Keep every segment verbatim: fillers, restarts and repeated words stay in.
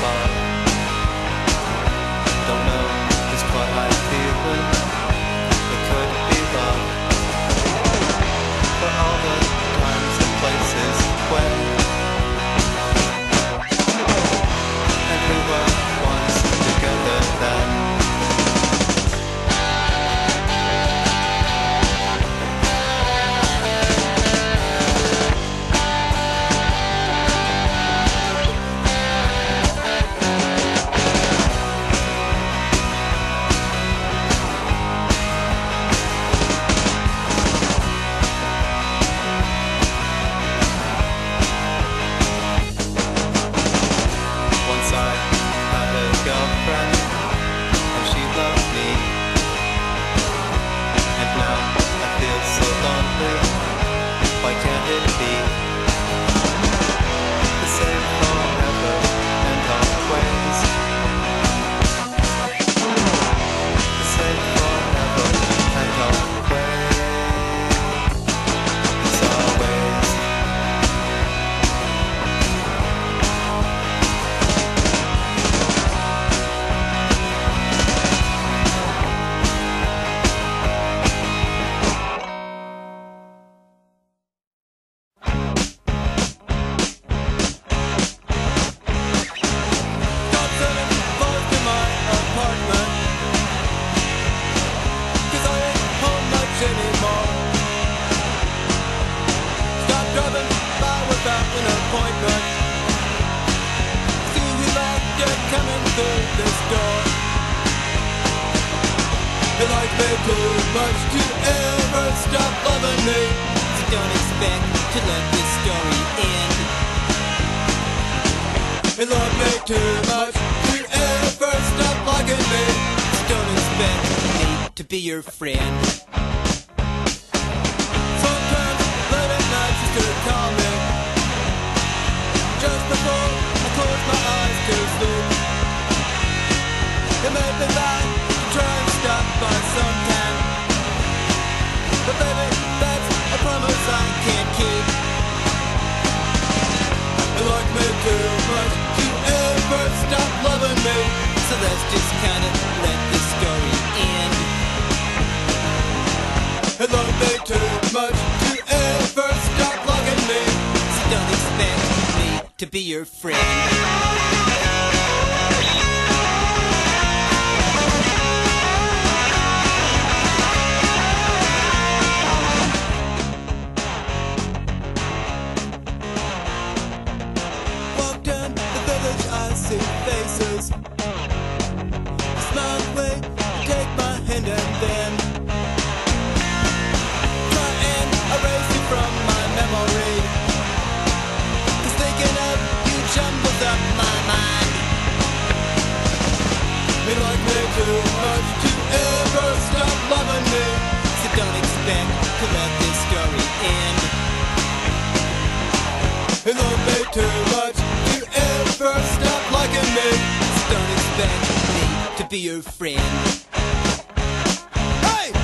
love. Don't know just what I feel when it could be love. For all the times and places when and we were once together then. Why can't it be the same forever and always? The same forever and always. Always. You like me too much to ever stop loving me, so don't expect to let this story end. You love me too much to ever stop liking me, so don't expect me to be your friend. Sometimes late at night you still call me, just before I close my eyes to sleep. You made me lie to try and stop by sometime, but baby, that's a promise I can't keep. You like me too much to ever stop loving me, so let's just kinda let this story end. You love me too much to ever stop liking me, so don't expect me to be your friend. Faces, smile away, take my hand and then try and erase you from my memory, 'cause thinking of you jumbles up my mind. You like me too much to ever stop loving me, so don't expect to let this story end. You love me too much to ever stop liking me, so don't expect me to be your friend. Hey!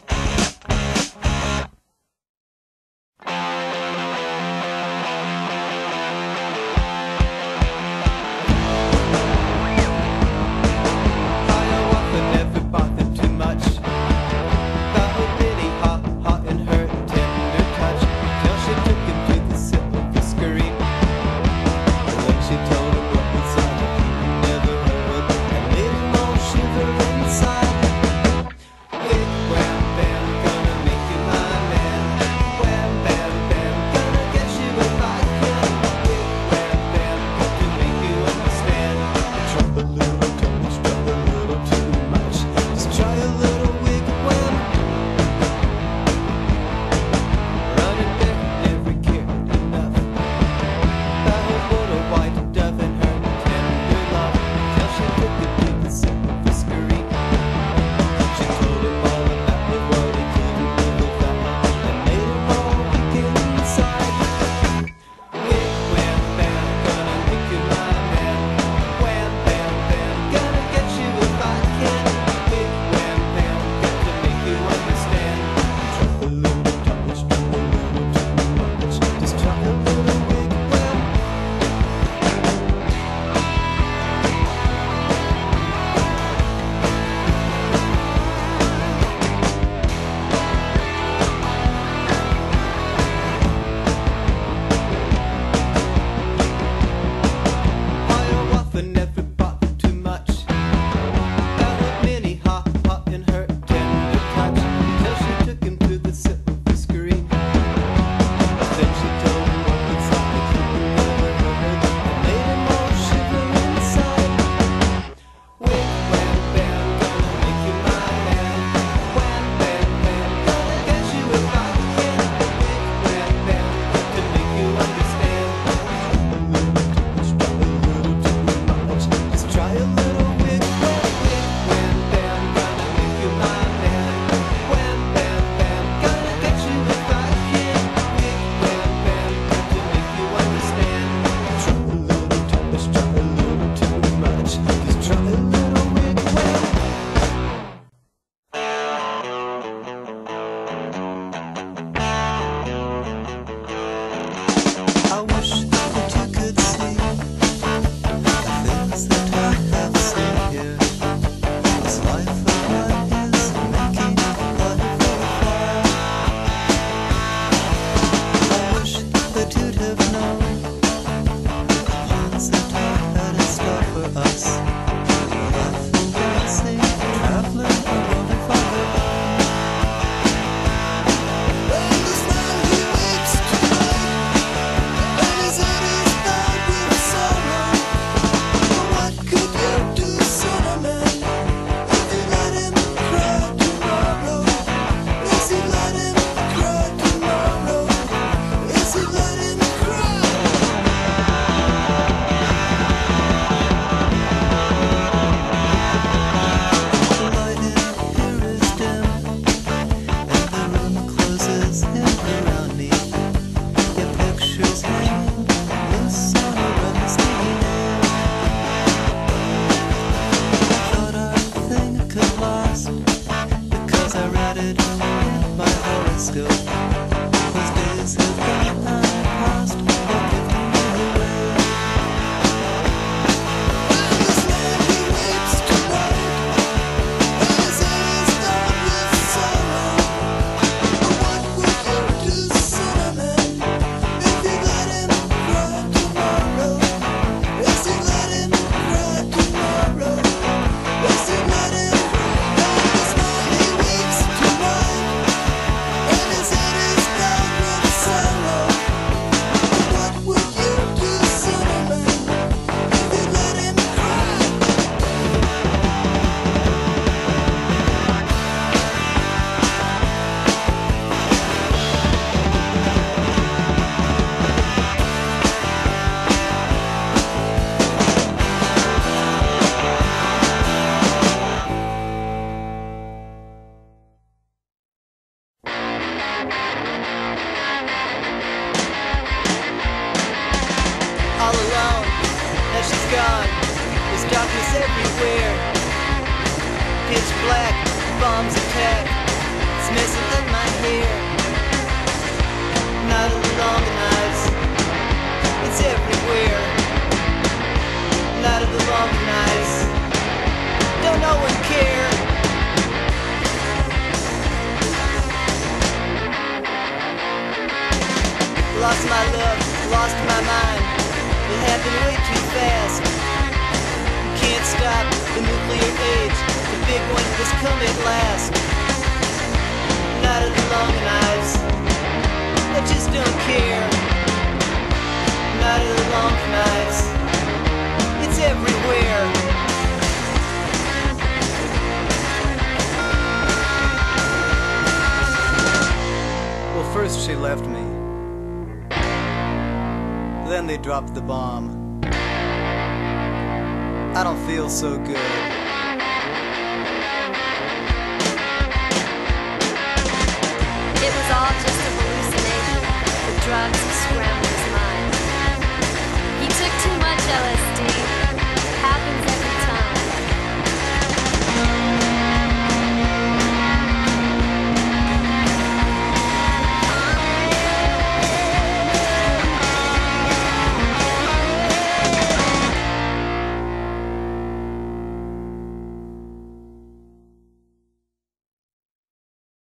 I often never bothered too much. That was really hot, hot in her tender touch, till she took him to the silver screen. And then she told him what was on it, he never heard, and made him all shiver inside. It's everywhere. Pitch black, bombs attack. It's messing up my hair. Not of the long knives. It's everywhere. Not of the long knives. Don't no one care. Lost my love, lost my mind. It happened way too fast. You can't stop the nuclear age. The big one has come at last. Not of the long knives. I just don't care. Not of the long knives. It's everywhere. Well, first she left me. Then they dropped the bomb. I don't feel so good.